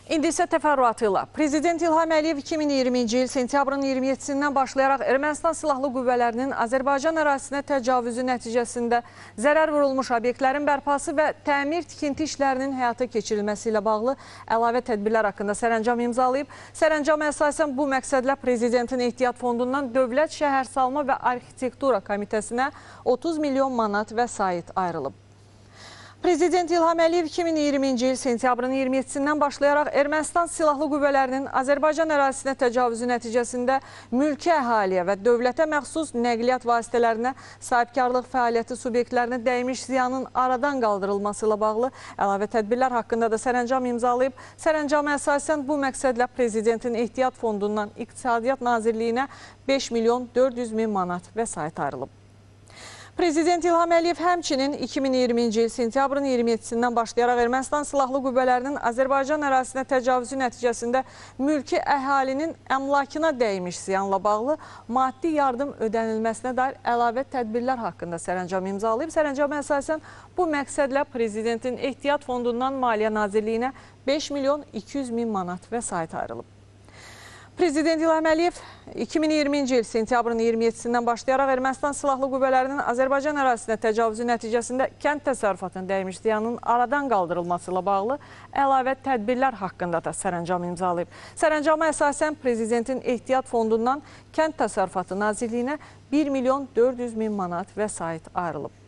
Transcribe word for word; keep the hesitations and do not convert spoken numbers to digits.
İndi isə təfərrüatıyla. Prezident İlham Əliyev iki min iyirminci il sentyabrın iyirmi yeddisindən başlayaraq Ermənistan Silahlı Qüvvələrinin Azərbaycan ərazisinə təcavüzü nəticəsində zərər vurulmuş obyektlərin bərpası və təmir tikinti işlərinin həyata keçirilməsi ilə bağlı əlavə tədbirlər haqqında sərəncam imzalayıb. Sərəncama əsasən bu məqsədlə Prezidentin ehtiyat fondundan Dövlət Şəhərsalma və Arxitektura Komitəsinə otuz milyon manat vəsait ayrılıb. Prezident İlham Əliyev iki min iyirminci il sentyabrın iyirmi yeddisindən başlayaraq Ermənistan Silahlı Qüvvələrinin Azərbaycan ərazisinə təcavüzü nəticəsində mülki əhaliyə və dövlətə məxsus nəqliyyat vasitələrinə sahibkarlıq fəaliyyəti subyektlərinə dəymiş ziyanın aradan qaldırılması ilə bağlı əlavə tədbirlər haqqında da sərəncam imzalayıb. Sərəncama əsasən bu məqsədlə Prezidentin ehtiyat fondundan İqtisadiyyat Nazirliyinə beş milyon dörd yüz min manat vəsait ayrılıb. Prezident İlham Əliyev həmçinin iki min iyirminci il sentyabrın iyirmi yeddisindən başlayaraq Ermənistan Silahlı Qüvvələrinin Azərbaycan ərazisinə təcavüzü nəticəsində mülki əhalinin əmlakına dəymiş ziyanla bağlı maddi yardım ödənilməsinə dair əlavə tədbirlər haqqında sərəncam imzalayıb. Sərəncama əsasən bu məqsədlə Prezidentin ehtiyat fondundan Maliyyə Nazirliyinə beş milyon iki yüz min manat vəsait ayrılıb. Prezident İlham Əliyev iki min iyirminci il sentyabrın iyirmi yeddisindən başlayaraq Ermənistan Silahlı Qüvvələrinin Azərbaycan ərazisinə təcavüzü nəticəsində kənd təsərrüfatının dəymiş ziyanın aradan qaldırılması ilə bağlı əlavə tədbirlər haqqında da sərəncam imzalayıb. Sərəncama əsasən Prezidentin ehtiyat fondundan Kənd Təsərrüfatı Nazirliyinə bir milyon dörd yüz min manat vəsait ayrılıb.